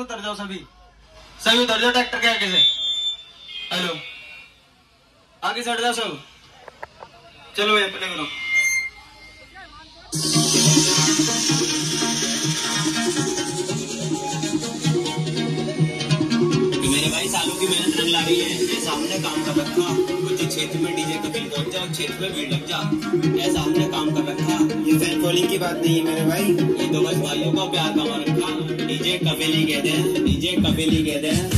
उतर जाओ सभी, सभी उतर जाओ ट्रैक्टर के आगे से। हेलो, आगे से हट जाओ सब। चलो भैया प्ले करो। मेरे भाई सालों की मेहनत रंग ला रही है। ये सामने काम कर रखा, कुछ क्षेत्र में डीजे कपिल पहुंच जा, क्षेत्र में भीड़ लग जा, ऐसा हमने काम कर रखा। ये फैन फॉलोइंग की बात नहीं है मेरे भाई, ये तो बस भाइयों का प्यार कमा रखा। डीजे कपिल ही कहते हैं, डीजे कपिल ही कहते हैं।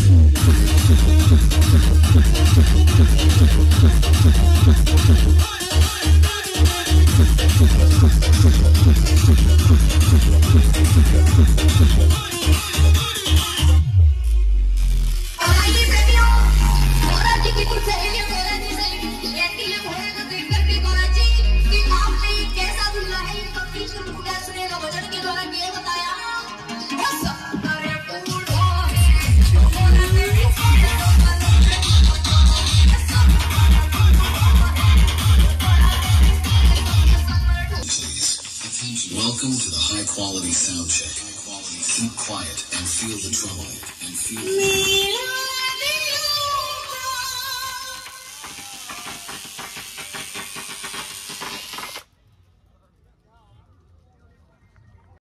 Welcome to the high quality sound check. Keep quiet and feel the trouble and feel